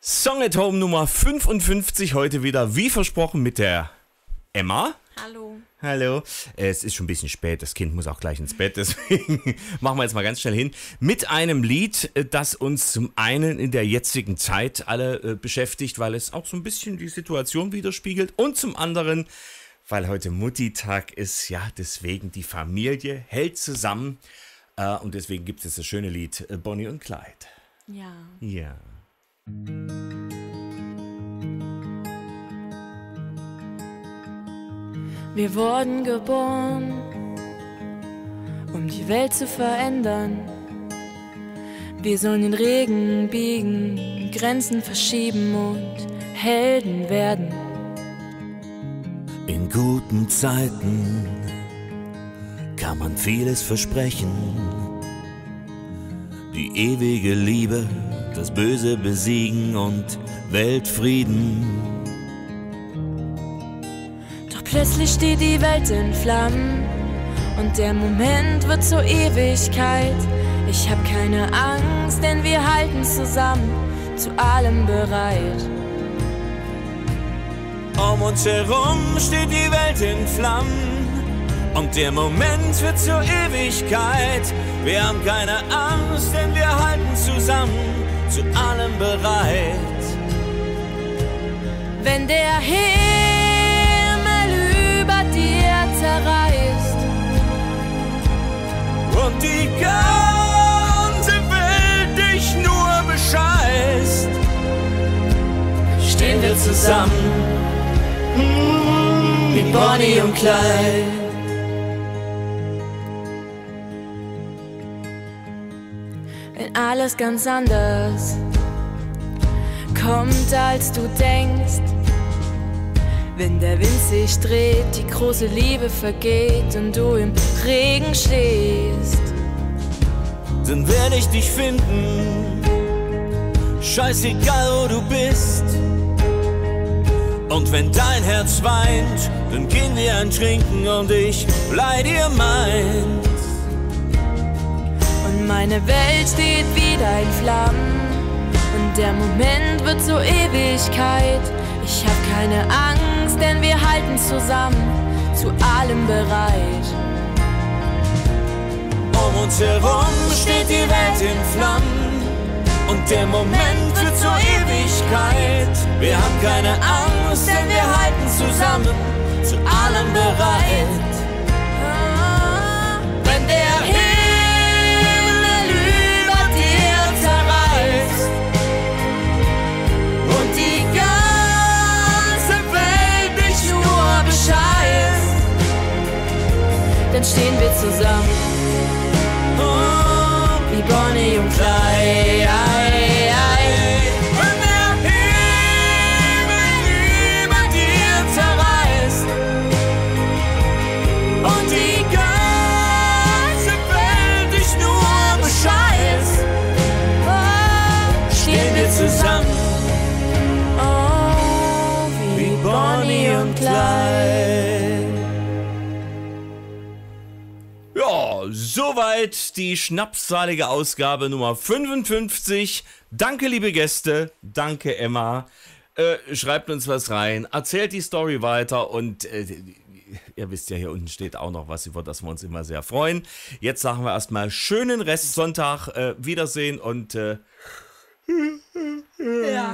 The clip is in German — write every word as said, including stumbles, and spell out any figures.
Song at Home Nummer fünfundfünfzig, heute wieder, wie versprochen, mit der Emma. Hallo. Hallo. Es ist schon ein bisschen spät, das Kind muss auch gleich ins Bett, deswegen machen wir jetzt mal ganz schnell hin. Mit einem Lied, das uns zum einen in der jetzigen Zeit alle äh, beschäftigt, weil es auch so ein bisschen die Situation widerspiegelt, und zum anderen, weil heute Mutti-Tag ist, ja, deswegen die Familie hält zusammen äh, und deswegen gibt es das schöne Lied äh, Bonnie und Clyde. Ja. Ja. Wir wurden geboren, um die Welt zu verändern. Wir sollen den Regen biegen, Grenzen verschieben und Helden werden. In guten Zeiten kann man vieles versprechen. Die ewige Liebe, das Böse besiegen und Weltfrieden. Doch plötzlich steht die Welt in Flammen und der Moment wird zur Ewigkeit. Ich hab keine Angst, denn wir halten zusammen, zu allem bereit. Um uns herum steht die Welt in Flammen und der Moment wird zur Ewigkeit. Wir haben keine Angst, denn wir halten zusammen, zu allem bereit. Wenn der Himmel über dir zerreißt und die ganze Welt dich nur bescheißt, stehen wir zusammen wie Bonnie und Clyde. Wenn alles ganz anders kommt, als du denkst, wenn der Wind sich dreht, die große Liebe vergeht und du im Regen stehst, dann werde ich dich finden, scheißegal wo du bist. Und wenn dein Herz weint, dann gehen wir ein Trinken und ich leih dir meins. Und meine Welt steht wieder in Flammen und der Moment wird zur Ewigkeit. Ich hab keine Angst, denn wir halten zusammen, zu allem bereit. Um uns herum steht die Welt in Flammen und der Moment wird zur Ewigkeit. Wir haben keine Angst, denn wir halten zusammen, zu allem bereit. Wenn der Himmel über dir zerreißt und die ganze Welt dich nur bescheißt, dann stehen wir zusammen wie Bonnie und Clyde. Wenn der Himmel über dir zerreißt und die ganze Welt dich nur bescheißt, stehen wir zusammen Oh, wie Bonnie und Clyde. Ja, soweit die schnapszalige Ausgabe Nummer fünfundfünfzig. Danke, liebe Gäste. Danke, Emma. Äh, schreibt uns was rein, erzählt die Story weiter und äh, ihr wisst ja, hier unten steht auch noch was, über das wir uns immer sehr freuen. Jetzt sagen wir erstmal schönen Restsonntag, äh, Wiedersehen und äh, Ja.